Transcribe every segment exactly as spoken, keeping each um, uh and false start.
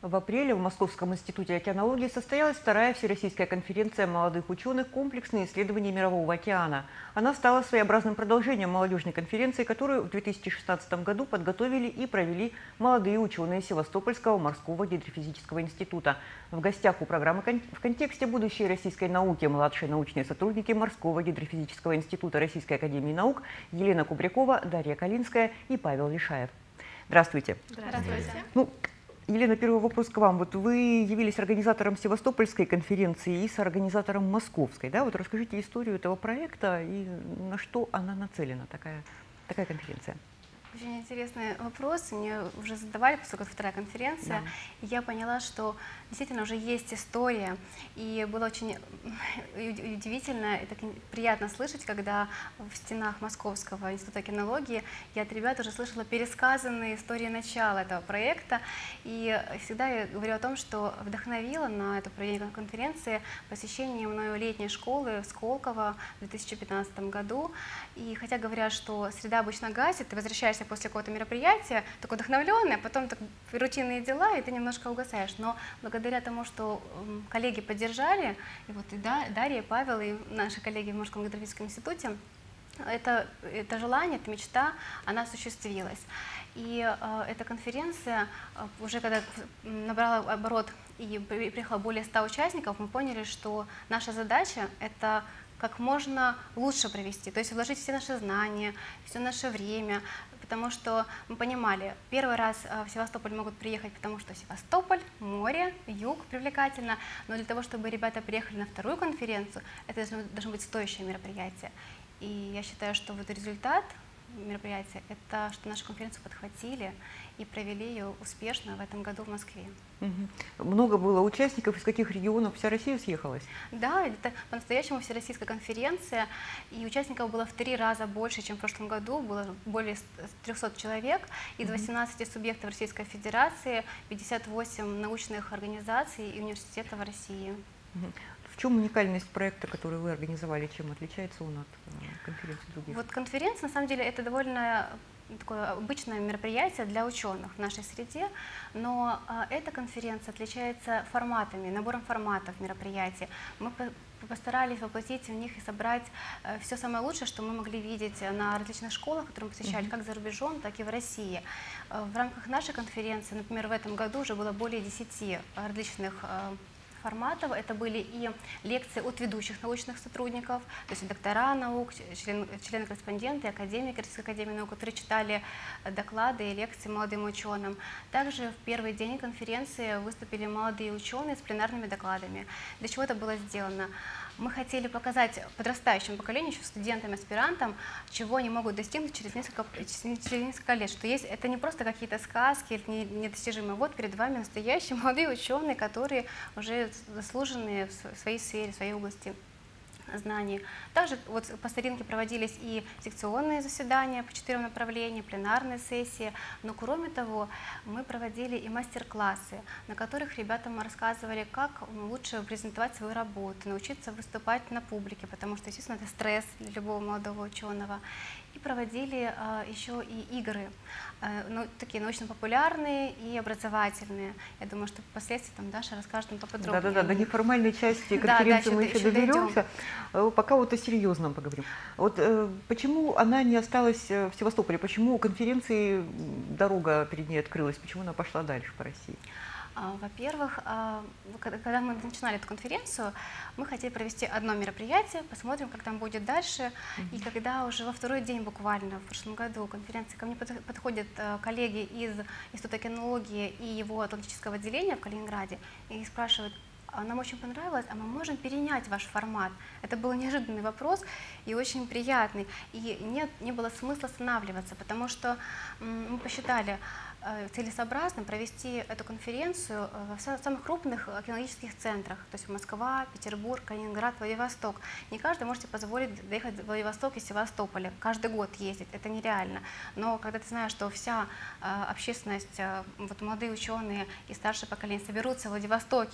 В апреле в Московском институте океанологии состоялась вторая всероссийская конференция молодых ученых «Комплексные исследования Мирового океана». Она стала своеобразным продолжением молодежной конференции, которую в две тысячи шестнадцатом году подготовили и провели молодые ученые Севастопольского морского гидрофизического института. В гостях у программы «В контексте будущей российской науки» младшие научные сотрудники Морского гидрофизического института Российской академии наук Елена Кубрякова, Дарья Калинская и Павел Лишаев. Здравствуйте. Здравствуйте. Ну, Елена, первый вопрос к вам. Вот вы явились организатором Севастопольской конференции и соорганизатором Московской. Да? Вот расскажите историю этого проекта и на что она нацелена, такая, такая конференция. Очень интересный вопрос. Мне уже задавали, поскольку это вторая конференция. Да. И я поняла, что действительно уже есть история. И было очень удивительно и так приятно слышать, когда в стенах Московского института океанологии я от ребят уже слышала пересказанные истории начала этого проекта. И всегда я говорю о том, что вдохновила на эту проведение конференции посещение мною летней школы в Сколково в две тысячи пятнадцатом году. И хотя говорят, что среда обычно гасит, ты возвращаешься после какого-то мероприятия, такой вдохновленный, а потом так, рутинные дела, и ты немножко угасаешь. Но благодаря тому, что коллеги поддержали, и вот и Дарья, и Павел, и наши коллеги в Морском гидрофизическом институте, это, это желание, эта мечта, она осуществилась. И э, эта конференция, э, уже когда набрала оборот и приехало более ста участников, мы поняли, что наша задача – это как можно лучше провести, то есть вложить все наши знания, все наше время, потому что мы понимали, первый раз в Севастополь могут приехать, потому что Севастополь, море, юг привлекательно, но для того, чтобы ребята приехали на вторую конференцию, это должно, должно быть стоящее мероприятие. И я считаю, что вот результат мероприятия – это что нашу конференцию подхватили и провели ее успешно в этом году в Москве. Угу. Много было участников, из каких регионов вся Россия съехалась? Да, это по-настоящему всероссийская конференция, и участников было в три раза больше, чем в прошлом году, было более трёхсот человек, из восемнадцати субъектов Российской Федерации, пятьдесят восемь научных организаций и университетов России. Угу. В чем уникальность проекта, который вы организовали, чем отличается он от конференции других? Вот конференция, на самом деле, это довольно такое обычное мероприятие для ученых в нашей среде, но а, эта конференция отличается форматами, набором форматов мероприятий. Мы постарались воплотить в них и собрать э, все самое лучшее, что мы могли видеть на различных школах, которые мы посещали, как за рубежом, так и в России. Э, в рамках нашей конференции, например, в этом году уже было более десяти различных э, форматов. Это были и лекции от ведущих научных сотрудников, то есть доктора наук, члены-корреспонденты, академики Российской академии наук, которые читали доклады и лекции молодым ученым. Также в первый день конференции выступили молодые ученые с пленарными докладами. Для чего это было сделано? Мы хотели показать подрастающему поколению, еще студентам, аспирантам, чего они могут достигнуть через несколько, через несколько лет, что есть, это не просто какие-то сказки или недостижимые. Вот перед вами настоящие молодые ученые, которые уже заслуженные в своей сфере, в своей области знаний. Также вот по старинке проводились и секционные заседания по четырем направлениям, пленарные сессии, но кроме того мы проводили и мастер-классы, на которых ребятам рассказывали, как лучше презентовать свою работу, научиться выступать на публике, потому что, естественно, это стресс для любого молодого ученого. И проводили а, еще и игры, а, ну, такие научно-популярные и образовательные. Я думаю, что впоследствии там Даша расскажет нам поподробнее. Да-да-да, до неформальной части конференции да, да, мы еще, еще еще доберемся. Пока вот о серьезном поговорим. Вот э, почему она не осталась в Севастополе? Почему у конференции дорога перед ней открылась? Почему она пошла дальше по России? Во-первых, когда мы начинали эту конференцию, мы хотели провести одно мероприятие, посмотрим, как там будет дальше. Mm-hmm. И когда уже во второй день буквально в прошлом году конференции ко мне подходят коллеги из Института океанологии и его атлантического отделения в Калининграде и спрашивают: нам очень понравилось, а мы можем перенять ваш формат? Это был неожиданный вопрос и очень приятный. И нет, не было смысла останавливаться, потому что мы посчитали целесообразно провести эту конференцию в самых крупных океанологических центрах, то есть Москва, Петербург, Калининград, Владивосток. Не каждый может себе позволить доехать в Владивосток из Севастополя, каждый год ездить, это нереально. Но когда ты знаешь, что вся общественность, вот молодые ученые и старшее поколение соберутся в Владивостоке,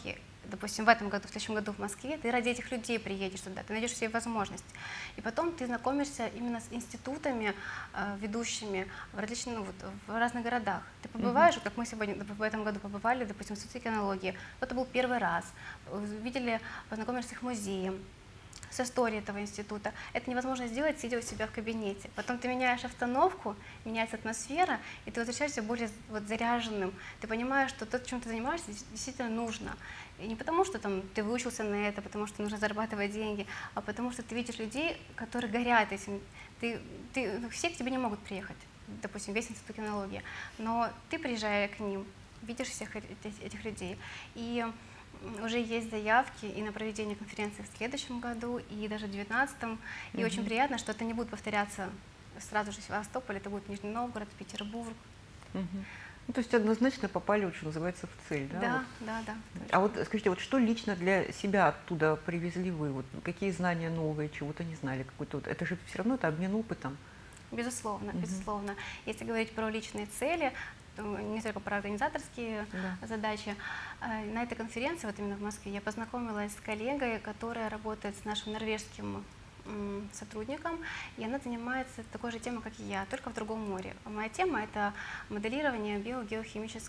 допустим, в этом году, в следующем году в Москве, ты ради этих людей приедешь туда, ты найдешь себе возможность. И потом ты знакомишься именно с институтами, э, ведущими в, различных, ну, вот, в разных городах. Ты побываешь, mm-hmm. как мы сегодня в этом году побывали, допустим, в Институте кинологии. Это был первый раз. Видели, познакомились с их музеем, с историей этого института. Это невозможно сделать, сидя у себя в кабинете. Потом ты меняешь обстановку, меняется атмосфера, и ты возвращаешься более вот заряженным. Ты понимаешь, что то, чем ты занимаешься, действительно нужно. И не потому, что там, ты выучился на это, потому что нужно зарабатывать деньги, а потому что ты видишь людей, которые горят этим. Ты, ты, все к тебе не могут приехать, допустим, весь институт кинологии, но ты, приезжая к ним, видишь всех этих, этих людей. И уже есть заявки и на проведение конференции в следующем году, и даже в две тысячи девятнадцатом. И mm-hmm. очень приятно, что это не будет повторяться сразу же в Севастополе, это будет Нижний Новгород, Петербург. Mm-hmm. Ну, то есть однозначно попали, что называется, в цель, да? Да, вот. да, да. А вот скажите, вот что лично для себя оттуда привезли вы? Вот какие знания новые, чего-то не знали? Какой-то вот, это же все равно это обмен опытом. Безусловно, Mm-hmm. безусловно. Если говорить про личные цели, не только про организаторские да. задачи. На этой конференции, вот именно в Москве, я познакомилась с коллегой, которая работает с нашим норвежским сотрудником, и она занимается такой же темой, как и я, только в другом море. Моя тема — это моделирование биогеохимических,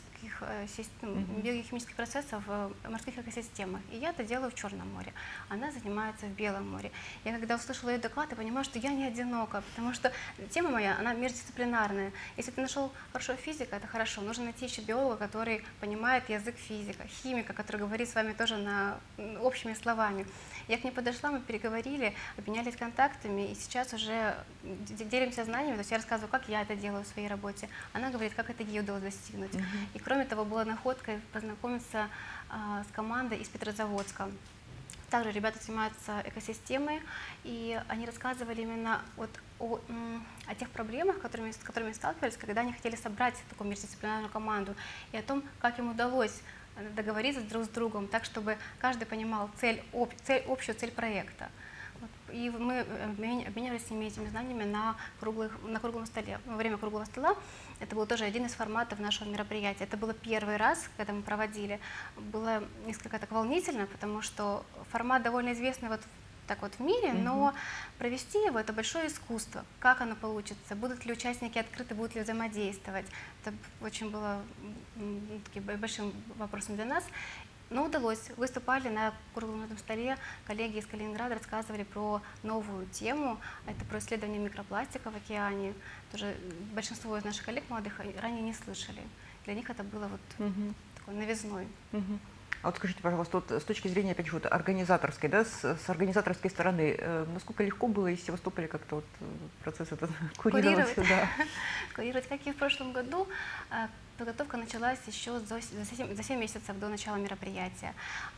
mm-hmm. биогеохимических процессов в морских экосистемах. И я это делаю в Черном море. Она занимается в Белом море. Я когда услышала ее доклад, я понимаю, что я не одинока, потому что тема моя, она междисциплинарная. Если ты нашел хорошего физика, это хорошо. Нужно найти еще биолога, который понимает язык физика, химика, который говорит с вами тоже на общими словами. Я к ней подошла, мы переговорили, обменялись контактами, и сейчас уже делимся знаниями. То есть я рассказываю, как я это делаю в своей работе. Она говорит, как это ей удалось достигнуть. Mm-hmm. И кроме того, была находка познакомиться а, с командой из Петрозаводска. Также ребята занимаются экосистемой, и они рассказывали именно вот о, о тех проблемах, которыми, с которыми сталкивались, когда они хотели собрать такую междисциплинарную команду, и о том, как им удалось договориться друг с другом, так, чтобы каждый понимал цель, об, цель, общую цель проекта. Вот. И мы обменивались с ними этими знаниями на, круглых, на круглом столе. Во время круглого стола это был тоже один из форматов нашего мероприятия. Это было первый раз, когда мы проводили. Было несколько так волнительно, потому что формат довольно известный вот так вот в мире, mm-hmm. но провести его — это большое искусство. Как оно получится, будут ли участники открыты, будут ли взаимодействовать. Это очень было таким большим вопросом для нас. Но удалось. Выступали на круглом этом столе, коллеги из Калининграда рассказывали про новую тему. Это про исследование микропластика в океане. Тоже большинство из наших коллег молодых ранее не слышали. Для них это было вот mm-hmm. такой новизной. Mm-hmm. А вот скажите, пожалуйста, вот с точки зрения, опять же, вот организаторской, да, с, с организаторской стороны, э, насколько легко было из Севастополя как-то вот процесс этот курировать? Курировать. Да. Курировать, как и в прошлом году. Подготовка началась еще за семь месяцев до начала мероприятия.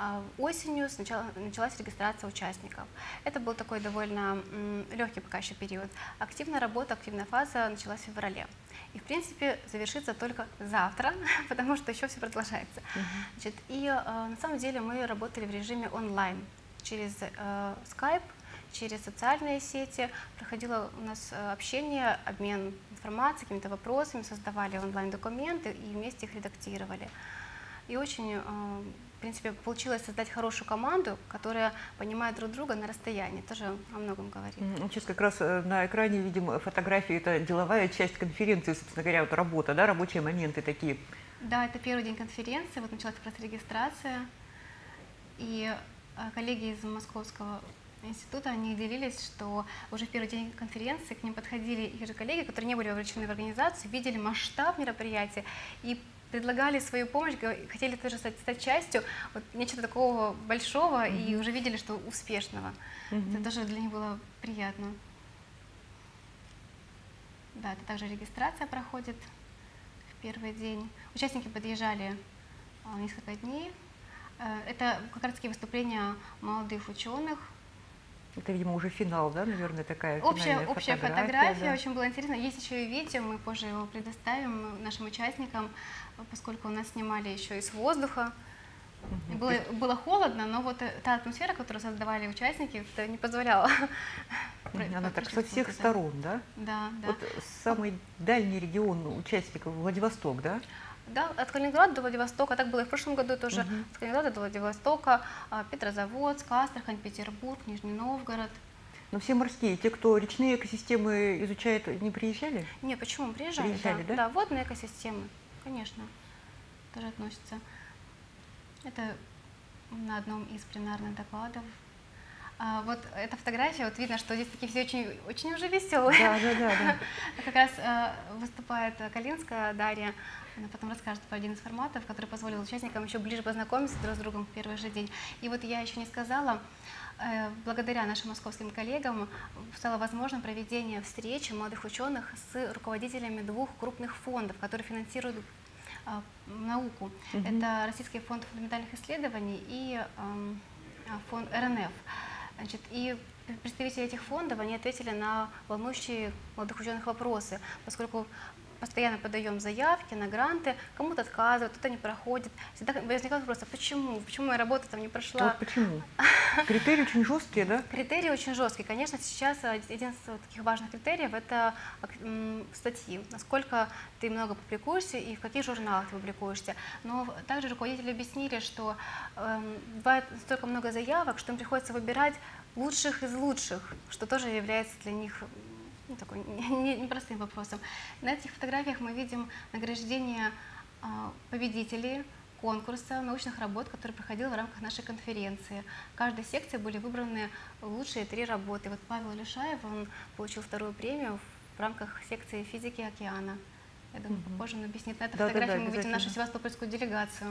Осенью сначала началась регистрация участников. Это был такой довольно легкий пока еще период. Активная работа, активная фаза началась в феврале. И, в принципе, завершится только завтра, потому что еще все продолжается. Uh-huh. Значит, и на самом деле мы работали в режиме онлайн, через э, Skype, через социальные сети. Проходило у нас общение, обмен информацией, какими-то вопросами, создавали онлайн-документы и вместе их редактировали. И очень, э, в принципе, получилось создать хорошую команду, которая понимает друг друга на расстоянии. Тоже о многом говорит. Сейчас как раз на экране видим фотографии, это деловая часть конференции, собственно говоря, вот работа, да, рабочие моменты такие. Да, это первый день конференции, вот началась как раз регистрация. И э, коллеги из Московского института, они делились, что уже в первый день конференции к ним подходили их же коллеги, которые не были вовлечены в организацию, видели масштаб мероприятия и предлагали свою помощь, хотели тоже стать, стать частью вот, нечто такого большого, mm-hmm. и уже видели, что успешного. Mm-hmm. Это тоже для них было приятно. Да, это также регистрация проходит в первый день. Участники подъезжали а, несколько дней. Это как раз таки выступления молодых ученых. Это, видимо, уже финал, да, наверное, такая общая, общая фотография. фотография, да. Очень было интересно. Есть еще и видео, мы позже его предоставим нашим участникам, поскольку у нас снимали еще из воздуха. Угу. Было, было холодно, но вот та атмосфера, которую создавали участники, это не позволяла. Она так со всех сторон, да? Да, да. Вот самый дальний регион участников Владивосток, да? Да, от Калининграда до Владивостока, так было и в прошлом году тоже, Мгм. от Калининграда до Владивостока, а, Петрозаводск, Астрахань, Петербург, Нижний Новгород. Но все морские, те, кто речные экосистемы изучает, не приезжали? Не, почему? Приезжали, Приезжали, да. да? Да, водные экосистемы, конечно, тоже относятся. Это на одном из пленарных докладов. А, вот эта фотография, вот видно, что здесь такие все очень, очень уже веселые. Да, да, да, да. Как раз э, выступает Калинская Дарья, она потом расскажет про один из форматов, который позволил участникам еще ближе познакомиться друг с другом в первый же день. И вот я еще не сказала, э, благодаря нашим московским коллегам стало возможно проведение встречи молодых ученых с руководителями двух крупных фондов, которые финансируют э, науку. Мгм. Это Российский фонд фундаментальных исследований и э, фонд эр эн эф. Значит, и представители этих фондов, они ответили на волнующие молодых ученых вопросы, поскольку постоянно подаем заявки на гранты, кому-то отказывают, кто-то не проходит. Всегда возникает вопрос, а почему? Почему моя работа там не прошла? Вот почему? Критерии очень жесткие, да? Критерии очень жесткие. Конечно, сейчас один из таких важных критериев – это м, статьи. Насколько ты много публикуешься и в каких журналах ты публикуешься. Но также руководители объяснили, что э, бывает столько много заявок, что им приходится выбирать лучших из лучших, что тоже является для них ну, такой непростым вопросом. На этих фотографиях мы видим награждение э, победителей конкурса научных работ, который проходил в рамках нашей конференции. В каждой секции были выбраны лучшие три работы. Вот Павел Лишаев, он получил вторую премию в рамках секции физики океана. Я думаю, Мгм. попозже он объяснит. На этой Да, да, фотографии да, мы видим нашу обязательно. севастопольскую делегацию.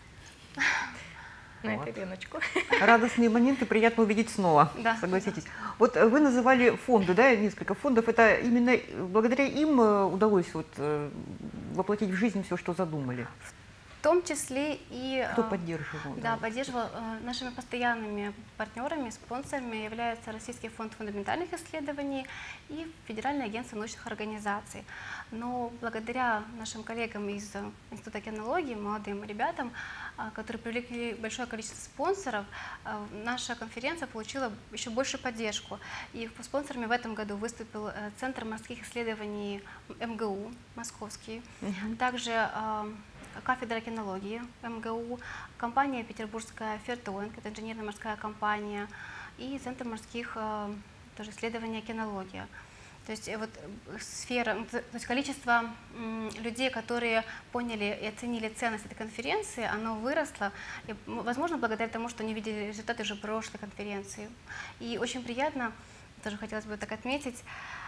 На Вот. эту Леночку. Радостные моменты приятно увидеть снова, Да. согласитесь. Вот э, вы называли фонды, да, несколько фондов. Это именно благодаря им э, удалось вот, э, воплотить в жизнь все, что задумали? В том числе и... Кто э, поддерживал? Да, поддерживал. э, Нашими постоянными партнерами, спонсорами являются Российский фонд фундаментальных исследований и Федеральное агентство научных организаций. Но благодаря нашим коллегам из э, Института океанологии, молодым ребятам, э, которые привлекли большое количество спонсоров, э, наша конференция получила еще больше поддержку. И спонсорами в этом году выступил э, Центр морских исследований эм гэ у, московский, Мгм. также э, кафедра океанологии эм гэ у, компания петербургская Фертоинг, это инженерно-морская компания, и Центр морских э, тоже исследований океанология. То есть э, вот э, сфера, ну, то то есть количество м, людей, которые поняли и оценили ценность этой конференции, оно выросло, и, м, возможно, благодаря тому, что они видели результаты уже прошлой конференции. И очень приятно, тоже хотелось бы так отметить,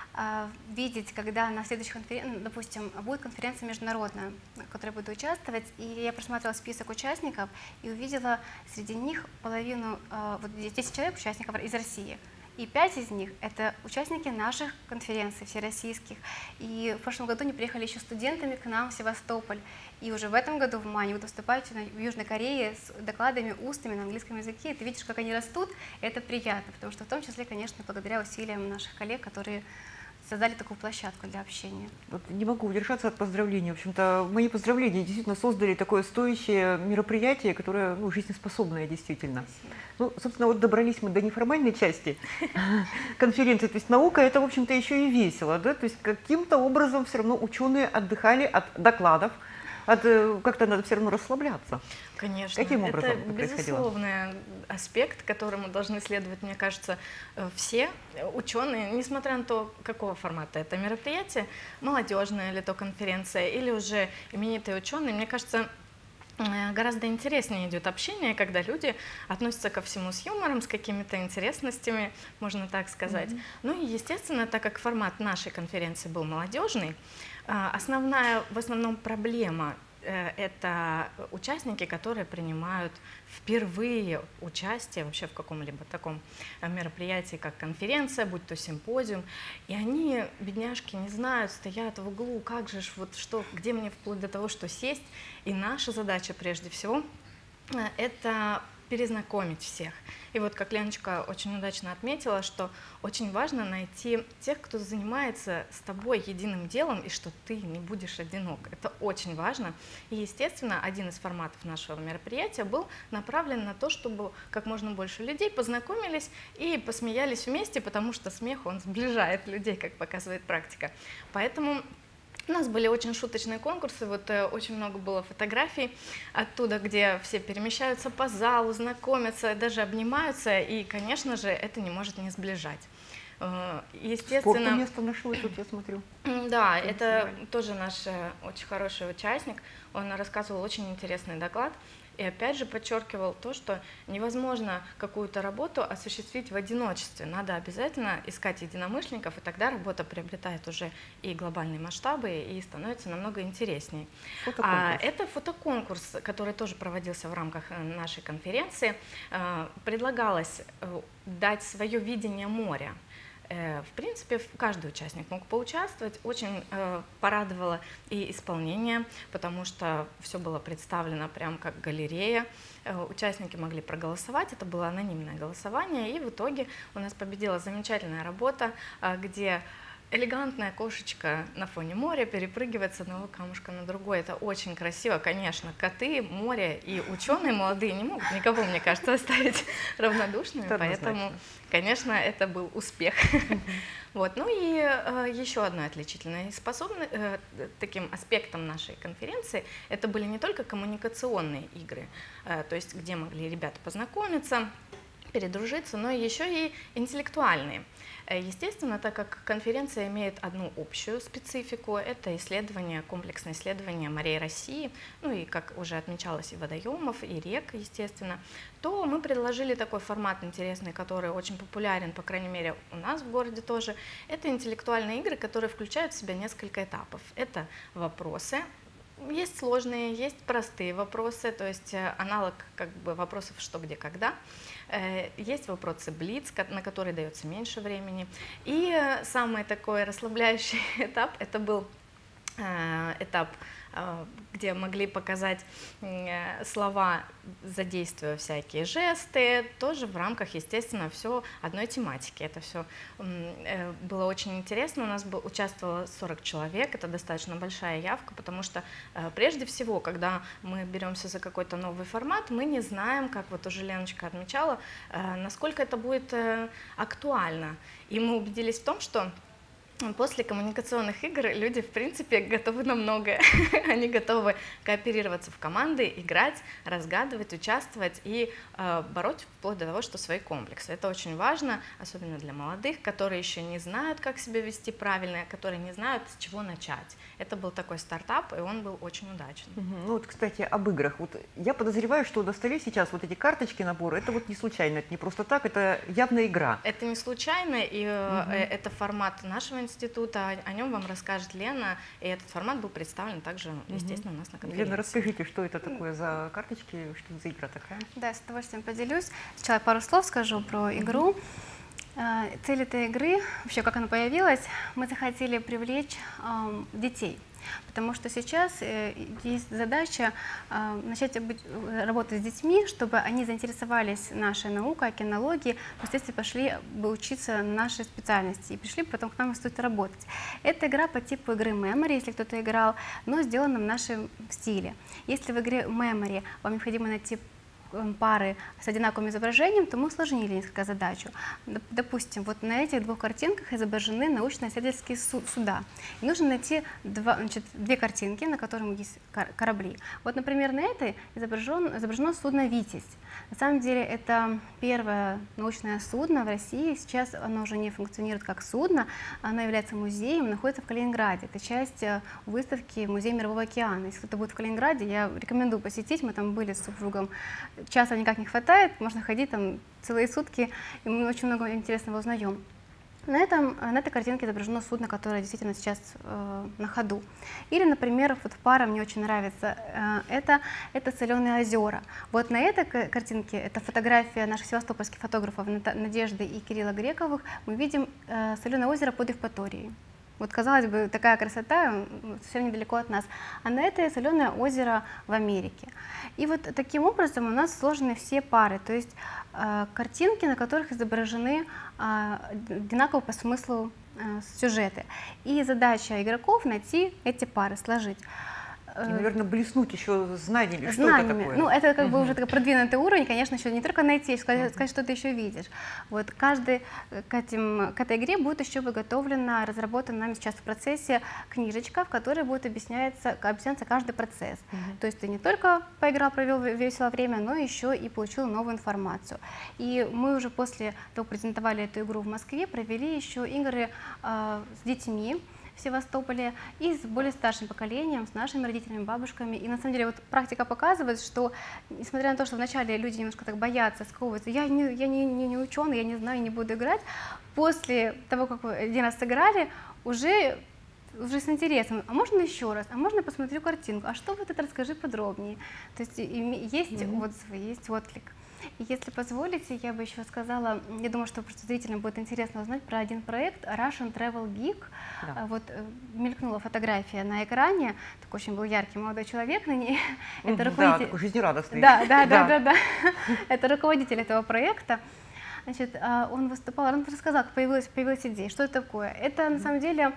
а, видеть, когда на следующей конференции, допустим, будет конференция международная, в которой я буду участвовать, и я просмотрела список участников и увидела среди них половину, а, вот десять человек участников из России, и пять из них – это участники наших конференций всероссийских. И в прошлом году они приехали еще студентами к нам в Севастополь, и уже в этом году в мае вы выступаете в Южной Корее с докладами устными на английском языке, и ты видишь, как они растут, и это приятно, потому что в том числе, конечно, благодаря усилиям наших коллег, которые создали такую площадку для общения. Вот не могу удержаться от поздравлений. В общем-то, мои поздравления действительно создали такое стоящее мероприятие, которое ну, жизнеспособное действительно. Спасибо. Ну, собственно, вот добрались мы до неформальной части конференции. То есть наука – это, в общем-то, еще и весело. Да? То есть каким-то образом все равно ученые отдыхали от докладов, от, как-то надо все равно расслабляться. Конечно. Каким образом это это происходило? безусловный аспект, которому должны следовать, мне кажется, все ученые, несмотря на то, какого формата это мероприятие, молодежная ли то конференция или уже именитые ученые, мне кажется, гораздо интереснее идет общение, когда люди относятся ко всему с юмором, с какими-то интересностями, можно так сказать. Mm-hmm. Ну и, естественно, так как формат нашей конференции был молодежный, основная, в основном проблема – это участники, которые принимают впервые участие вообще в каком-либо таком мероприятии, как конференция, будь то симпозиум. И они, бедняжки, не знают, стоят в углу, как же, вот что, где мне вплоть до того, что сесть. И наша задача прежде всего – это перезнакомить всех. И вот как Леночка очень удачно отметила, что очень важно найти тех, кто занимается с тобой единым делом, и что ты не будешь одинок. Это очень важно. И, естественно, один из форматов нашего мероприятия был направлен на то, чтобы как можно больше людей познакомились и посмеялись вместе, потому что смех, он сближает людей, как показывает практика. Поэтому У нас были очень шуточные конкурсы, вот э, очень много было фотографий оттуда, где все перемещаются по залу, знакомятся, даже обнимаются, и, конечно же, это не может не сближать. Э, естественно, Спорту место нашлось, тут я смотрю. Да, это тоже наш э, очень хороший участник, он рассказывал очень интересный доклад. И опять же подчеркивал то, что невозможно какую-то работу осуществить в одиночестве. Надо обязательно искать единомышленников, и тогда работа приобретает уже и глобальные масштабы, и становится намного интереснее. А, это фотоконкурс, который тоже проводился в рамках нашей конференции. Предлагалось дать свое видение моря. В принципе, каждый участник мог поучаствовать. Очень э, порадовало и исполнение, потому что все было представлено прям как галерея. Э, участники могли проголосовать, это было анонимное голосование, и в итоге у нас победила замечательная работа, э, где элегантная кошечка на фоне моря перепрыгивает с одного камушка на другой. Это очень красиво, конечно. Коты, море и ученые молодые не могут никого, мне кажется, оставить равнодушными, поэтому, конечно, это был успех. Вот. Ну и э, еще одной отличительной способной, э, таким аспектом нашей конференции, это были не только коммуникационные игры, э, то есть где могли ребята познакомиться, передружиться, но еще и интеллектуальные. Естественно, так как конференция имеет одну общую специфику, это исследование, комплексное исследование морей России, ну и, как уже отмечалось, и водоемов, и рек, естественно, то мы предложили такой формат интересный, который очень популярен, по крайней мере, у нас в городе тоже. Это интеллектуальные игры, которые включают в себя несколько этапов. Это вопросы. Есть сложные, есть простые вопросы, то есть аналог как бы вопросов «что, где, когда». Есть вопросы блиц, на которые дается меньше времени. И самый такой расслабляющий этап – это был этап, где могли показать слова, задействуя всякие жесты, тоже в рамках, естественно, все одной тематики. Это все было очень интересно. У нас был, участвовало сорок человек, это достаточно большая явка, потому что прежде всего, когда мы беремся за какой-то новый формат, мы не знаем, как вот уже Леночка отмечала, насколько это будет актуально. И мы убедились в том, что после коммуникационных игр люди, в принципе, готовы на многое. Они готовы кооперироваться в команды, играть, разгадывать, участвовать и э, бороть вплоть до того, что свои комплексы. Это очень важно, особенно для молодых, которые еще не знают, как себя вести правильно, которые не знают, с чего начать. Это был такой стартап, и он был очень удачный. Угу. Ну вот, кстати, об играх. Вот я подозреваю, что на столе сейчас вот эти карточки набора, это вот не случайно, это не просто так, это явная игра. Это не случайно, и угу. э, это формат нашего института, о нем вам расскажет Лена, и этот формат был представлен также, естественно, у нас на конференции. Лена, расскажите, что это такое за карточки, что это за игра такая? Да, с удовольствием поделюсь. Сначала пару слов скажу про игру. Цель этой игры, вообще как она появилась, мы захотели привлечь э, детей. Потому что сейчас э, есть задача э, начать быть, работать с детьми, чтобы они заинтересовались нашей наукой, океанологией, впоследствии пошли бы учиться на нашей специальности и пришли потом к нам в институт работать. Это игра по типу игры Memory, если кто-то играл, но сделана в нашем стиле. Если в игре Memory вам необходимо найти пары с одинаковым изображением, то мы усложнили несколько задачу. Допустим, вот на этих двух картинках изображены научно-исследовательские суда. И нужно найти два, значит, две картинки, на которых есть корабли. Вот, например, на этой изображен, изображено судно «Витязь». На самом деле это первое научное судно в России. Сейчас оно уже не функционирует как судно, оно является музеем, находится в Калининграде. Это часть выставки Музея Мирового океана. Если кто-то будет в Калининграде, я рекомендую посетить. Мы там были с супругом. Часа никак не хватает, можно ходить там целые сутки, и мы очень много интересного узнаем. На, этом, на этой картинке изображено судно, которое действительно сейчас э, на ходу. Или, например, вот пара мне очень нравится, э, это, это соленые озера. Вот на этой картинке, это фотография наших севастопольских фотографов Надежды и Кирилла Грековых, мы видим э, соленое озеро под Евпаторией. Вот, казалось бы, такая красота совсем недалеко от нас. А на это соленое озеро в Америке. И вот таким образом у нас сложены все пары, то есть э, картинки, на которых изображены э, одинаково по смыслу э, сюжеты. И задача игроков найти эти пары, сложить. И, наверное, блеснуть еще знаниями, что знаниями. это такое. Ну, это как угу. бы уже такой продвинутый уровень, конечно, еще не только найти, сказать, сказать, что ты еще видишь. Вот каждый к, этим, к этой игре будет еще подготовлена, разработана нами сейчас в процессе книжечка, в которой будет объясняться, объясняться каждый процесс. Угу. То есть ты не только поиграл, провел веселое время, но еще и получил новую информацию. И мы уже после того, как презентовали эту игру в Москве, провели еще игры э, с детьми в Севастополе и с более старшим поколением, с нашими родителями, бабушками. И на самом деле вот практика показывает, что несмотря на то, что вначале люди немножко так боятся, сковываются, я не, я не, не, не ученый, я не знаю, не буду играть, после того, как вы один раз сыграли, уже, уже с интересом, а можно еще раз, а можно посмотрю картинку, а что вот это расскажи подробнее. То есть есть mm-hmm. отзывы, есть отклик. И если позволите, я бы еще сказала, я думаю, что просто зрителям будет интересно узнать про один проект Russian Travel Geek. Да. Вот мелькнула фотография на экране, такой очень был яркий молодой человек на ней. Mm-hmm, это руководитель. Да, такой жизнерадостный. Да, да, да, да, да. Это руководитель этого проекта. Значит, он выступал, он рассказал, как появилась, появилась идея, что это такое. Это на самом деле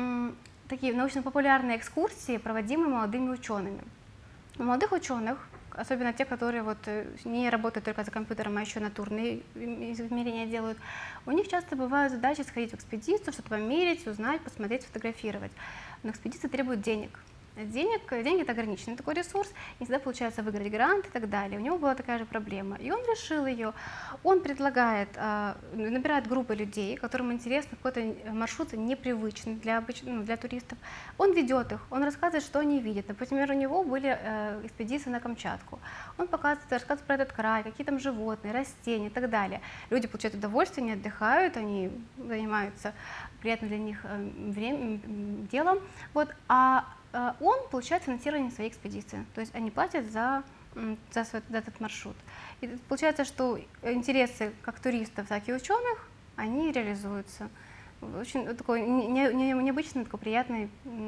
такие научно-популярные экскурсии, проводимые молодыми учеными. У молодых ученых, особенно те, которые вот не работают только за компьютером, а еще натурные измерения делают, у них часто бывают задачи сходить в экспедицию, что-то померить, узнать, посмотреть, сфотографировать. Но экспедиция требует денег. Денег, деньги – это ограниченный такой ресурс, не всегда получается выиграть грант и так далее. У него была такая же проблема. И он решил ее. Он предлагает, набирает группы людей, которым интересно какой-то маршрут непривычный для, обычных, ну, для туристов. Он ведет их, он рассказывает, что они видят. Например, у него были экспедиции на Камчатку. Он показывает, рассказывает про этот край, какие там животные, растения и так далее. Люди получают удовольствие, они отдыхают, они занимаются приятным для них время, делом. Вот. А он получает финансирование своей экспедиции, то есть они платят за, за, свой, за этот маршрут. И получается, что интересы как туристов, так и ученых, они реализуются. Очень такое не, не, необычное, такое приятное,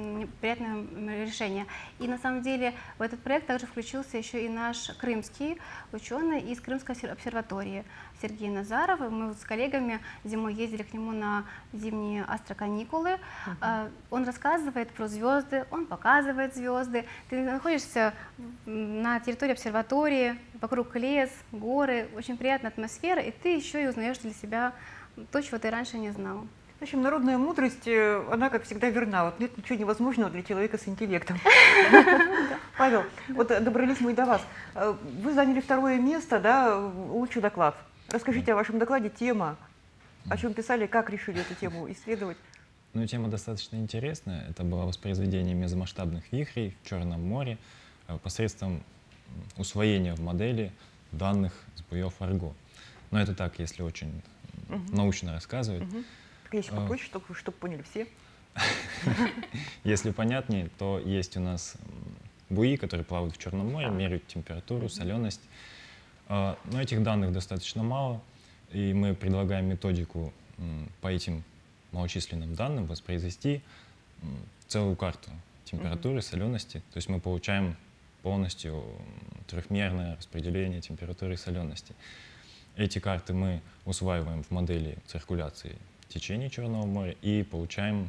приятное решение. И на самом деле в этот проект также включился еще и наш крымский ученый из Крымской обсерватории Сергей Назаров. Мы вот с коллегами зимой ездили к нему на зимние астроканикулы. Uh-huh. Он рассказывает про звезды, он показывает звезды. Ты находишься на территории обсерватории, вокруг лес, горы, очень приятная атмосфера, и ты еще и узнаешь для себя то, чего ты раньше не знал. В общем, народная мудрость, она, как всегда, верна. Вот нет ничего невозможного для человека с интеллектом. Павел, вот добрались мы и до вас. Вы заняли второе место, да, лучший доклад. Расскажите о вашем докладе, тема, о чем писали, как решили эту тему исследовать. Ну, тема достаточно интересная. Это было воспроизведение мезомасштабных вихрей в Черном море посредством усвоения в модели данных с буев Арго. Но это так, если очень угу. научно рассказывать. Угу. Если попроще, чтобы, чтобы поняли все. Если понятнее, то есть у нас буи, которые плавают в Черном море, меряют температуру, соленость. Но этих данных достаточно мало, и мы предлагаем методику по этим малочисленным данным воспроизвести целую карту температуры, солености. То есть мы получаем полностью трехмерное распределение температуры и солености. Эти карты мы усваиваем в модели циркуляции течение Черного моря и получаем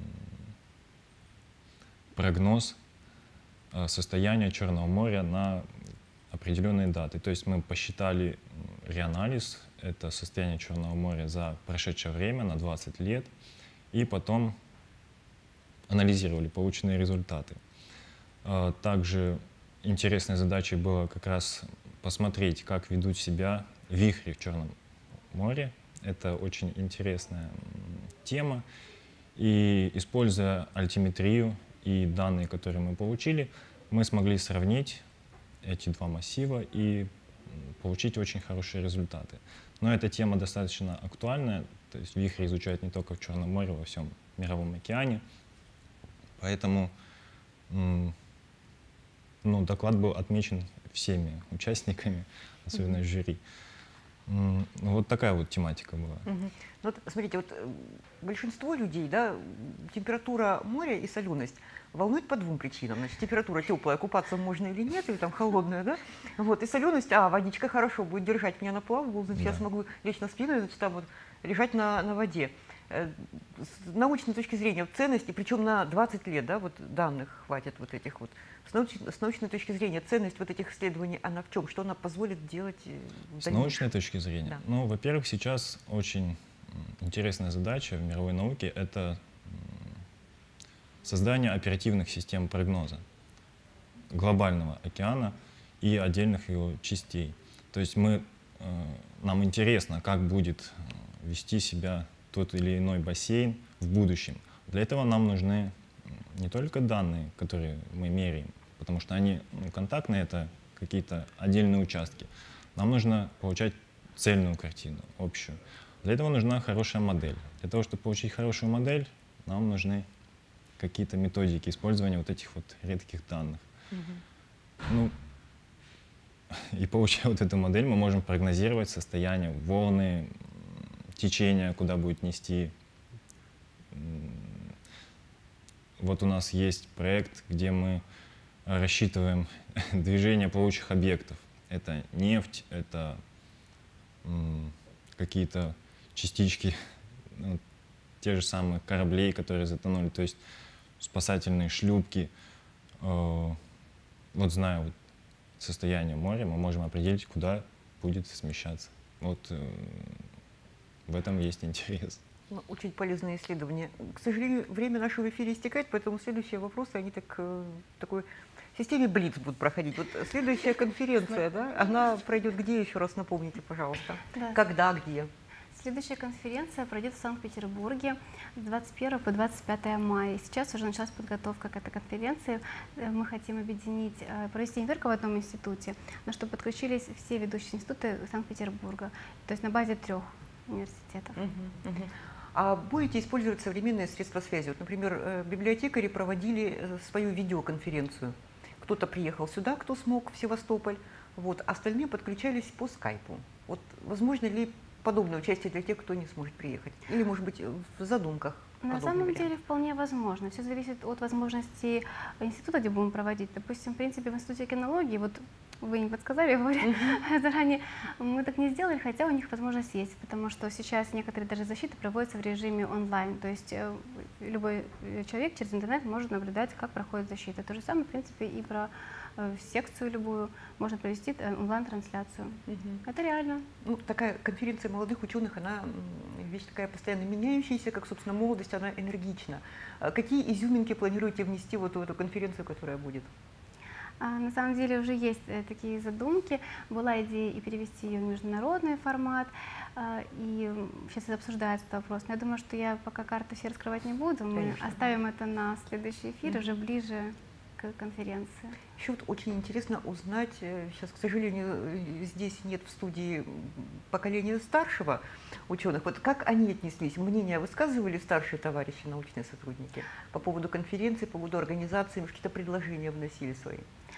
прогноз состояния Черного моря на определенные даты. То есть мы посчитали реанализ, это состояние Черного моря за прошедшее время на двадцать лет, и потом анализировали полученные результаты. Также интересной задачей было как раз посмотреть, как ведут себя вихри в Черном море. Это очень интересная тема. И используя альтиметрию и данные, которые мы получили, мы смогли сравнить эти два массива и получить очень хорошие результаты. Но эта тема достаточно актуальная, то есть вихри изучают не только в Черном море, во всем Мировом океане. Поэтому ну, доклад был отмечен всеми участниками, особенно mm-hmm. жюри. Вот такая вот тематика была. Угу. Вот, смотрите, вот большинство людей, да, температура моря и соленость волнует по двум причинам. Значит, температура теплая, купаться можно или нет, или там холодная, да? Вот, и соленость, а, водичка хорошо будет держать меня на плаву, значит, да. я смогу лечь на спину и, значит, там вот лежать на, на воде. С научной точки зрения ценности, причем на двадцать лет, да, вот данных хватит вот этих вот. С научной, с научной точки зрения ценность вот этих исследований, она в чем? Что она позволит делать в С научной точки зрения? Да. Ну, во-первых, сейчас очень интересная задача в мировой науке — это создание оперативных систем прогноза глобального океана и отдельных его частей. То есть мы, нам интересно, как будет вести себя тот или иной бассейн в будущем. Для этого нам нужны не только данные, которые мы меряем, потому что они ну, контактные, это какие-то отдельные участки. Нам нужно получать цельную картину, общую. Для этого нужна хорошая модель. Для того, чтобы получить хорошую модель, нам нужны какие-то методики использования вот этих вот редких данных. Mm-hmm. Ну, и получая вот эту модель, мы можем прогнозировать состояние, волны, течение, куда будет нести. Вот у нас есть проект, где мы рассчитываем движение плавучих объектов. Это нефть, это какие-то частички, ну, те же самые кораблей, которые затонули, то есть спасательные шлюпки. Вот зная вот состояние моря, мы можем определить, куда будет смещаться. Вот в этом есть интерес. Очень полезное исследование. К сожалению, время нашего эфира истекает, поэтому следующие вопросы, они так, в такой системе Блиц будут проходить. Вот следующая конференция, да, она пройдет где, еще раз напомните, пожалуйста? Да. Когда, где? Следующая конференция пройдет в Санкт-Петербурге с двадцать первого по двадцать пятое мая. Сейчас уже началась подготовка к этой конференции. Мы хотим объединить, провести не только в одном институте, но чтобы подключились все ведущие институты Санкт-Петербурга, то есть на базе трех университетов. Uh-huh, uh-huh. А будете использовать современные средства связи? Вот, например, библиотекари проводили свою видеоконференцию. Кто-то приехал сюда, кто смог, в Севастополь, вот, остальные подключались по скайпу. Вот, возможно ли подобное участие для тех, кто не сможет приехать? Или, может быть, в задумках? На самом вариант? деле вполне возможно. Все зависит от возможностей института, где будем проводить. Допустим, в принципе, в Институте кинологии, вот вы не подсказали, говорю, uh-huh. заранее, мы так не сделали, хотя у них возможность есть, потому что сейчас некоторые даже защиты проводятся в режиме онлайн. То есть любой человек через интернет может наблюдать, как проходит защита. То же самое, в принципе, и про секцию любую можно провести онлайн-трансляцию. Угу. Это реально. Ну, такая конференция молодых ученых, она вещь такая постоянно меняющаяся, как, собственно, молодость, она энергична. Какие изюминки планируете внести вот в эту конференцию, которая будет? А, на самом деле уже есть э, такие задумки. Была идея и перевести ее в международный формат, э, и сейчас это обсуждается этот вопрос. Но я думаю, что я пока карты все раскрывать не буду. Мы Конечно. оставим это на следующий эфир, mm-hmm. уже ближе конференции. Еще вот очень интересно узнать, сейчас, к сожалению, здесь нет в студии поколения старшего ученых, вот как они отнеслись, мнения высказывали старшие товарищи, научные сотрудники по поводу конференции, по поводу организации, какие-то предложения вносили свои?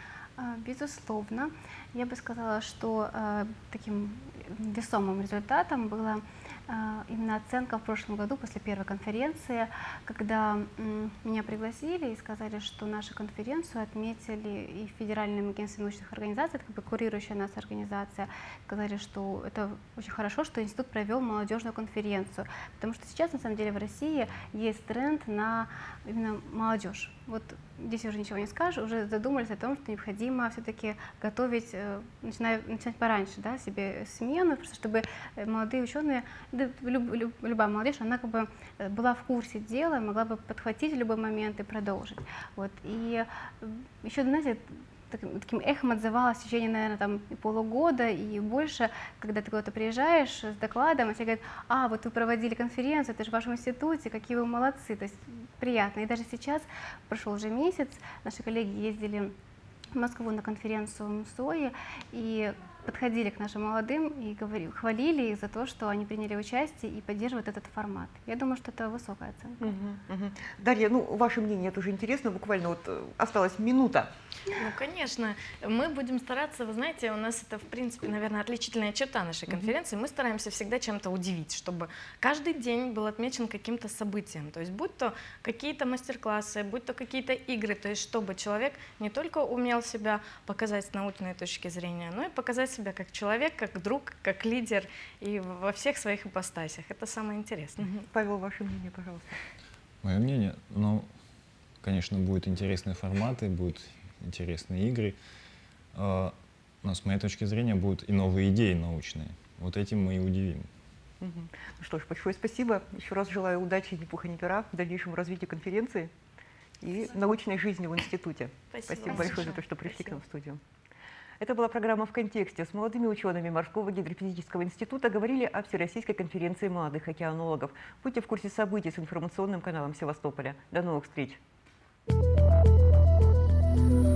Безусловно. Я бы сказала, что э, таким весомым результатом была э, именно оценка в прошлом году после первой конференции, когда э, меня пригласили и сказали, что нашу конференцию отметили и в Федеральном агентстве научных организаций, это как бы курирующая нас организация, сказали, что это очень хорошо, что институт провел молодежную конференцию, потому что сейчас на самом деле в России есть тренд на именно молодежь. Вот здесь уже ничего не скажешь, уже задумались о том, что необходимо все-таки готовить, начиная, начинать пораньше, да, себе смену, просто чтобы молодые ученые, да, люб, люб, любая молодежь, она как бы была в курсе дела, могла бы подхватить в любой момент и продолжить. Вот. И еще, знаете, таким эхом отзывалось в течение, наверное, там, полугода и больше, когда ты куда-то приезжаешь с докладом, и все говорят: а, вот вы проводили конференцию, это же в вашем институте, какие вы молодцы, то есть приятно. И даже сейчас, прошел уже месяц, наши коллеги ездили в Москву на конференцию МСОИ и подходили к нашим молодым и говорили, хвалили их за то, что они приняли участие и поддерживают этот формат. Я думаю, что это высокая оценка. Угу, угу. Дарья, ну, ваше мнение тоже интересно, буквально вот осталась минута. Ну, конечно, мы будем стараться, вы знаете, у нас это, в принципе, наверное, отличительная черта нашей конференции, мы стараемся всегда чем-то удивить, чтобы каждый день был отмечен каким-то событием, то есть будь то какие-то мастер-классы, будь то какие-то игры, то есть чтобы человек не только умел себя показать с научной точки зрения, но и показать себя как человек, как друг, как лидер и во всех своих ипостасях. Это самое интересное. Мгм. Павел, ваше мнение, пожалуйста. Мое мнение, ну, конечно, будут интересные форматы, будут интересные игры, э, но с моей точки зрения будут и новые идеи научные. Вот этим мы и удивим. Мгм. Ну что ж, большое спасибо. Еще раз желаю удачи, ни пуха, ни пера в дальнейшем развитии конференции и научной жизни в институте. Спасибо Спасибо большое большое. за то, что пришли Спасибо. к нам в студию. Это была программа «В контексте». С молодыми учеными Морского гидрофизического института говорили о Всероссийской конференции молодых океанологов. Будьте в курсе событий с информационным каналом Севастополя. До новых встреч! Thank you.